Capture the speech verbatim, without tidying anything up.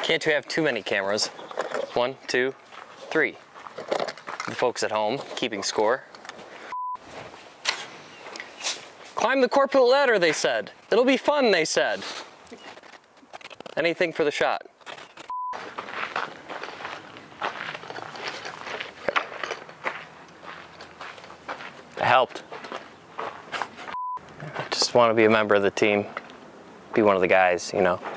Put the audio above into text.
Can't you have too many cameras? One, two, three. The folks at home keeping score. Climb the corporate ladder, they said. It'll be fun, they said. Anything for the shot. It helped. I just want to be a member of the team. Be one of the guys, you know.